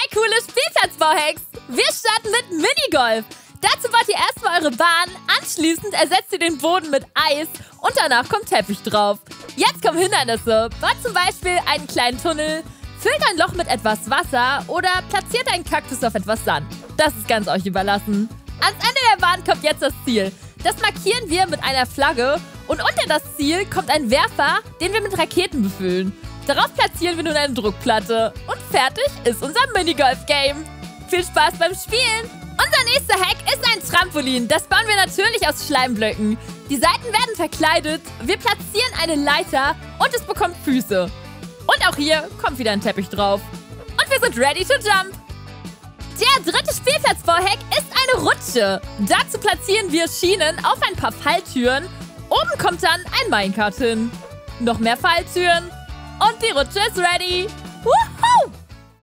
coole Spielplatzbauhacks. Wir starten mit Minigolf. Dazu baut ihr erstmal eure Bahn, anschließend ersetzt ihr den Boden mit Eis und danach kommt Teppich drauf. Jetzt kommen Hindernisse. Baut zum Beispiel einen kleinen Tunnel, füllt ein Loch mit etwas Wasser oder platziert einen Kaktus auf etwas Sand. Das ist ganz euch überlassen. Ans Ende der Bahn kommt jetzt das Ziel. Das markieren wir mit einer Flagge und unter das Ziel kommt ein Werfer, den wir mit Raketen befüllen. Darauf platzieren wir nun eine Druckplatte. Und fertig ist unser Minigolf-Game. Viel Spaß beim Spielen! Unser nächster Hack ist ein Trampolin. Das bauen wir natürlich aus Schleimblöcken. Die Seiten werden verkleidet, wir platzieren eine Leiter und es bekommt Füße. Und auch hier kommt wieder ein Teppich drauf. Und wir sind ready to jump. Der dritte Spielplatzbauhack ist eine Rutsche. Dazu platzieren wir Schienen auf ein paar Falltüren. Oben kommt dann ein Minecart hin. Noch mehr Falltüren. Und die Rutsche ist ready.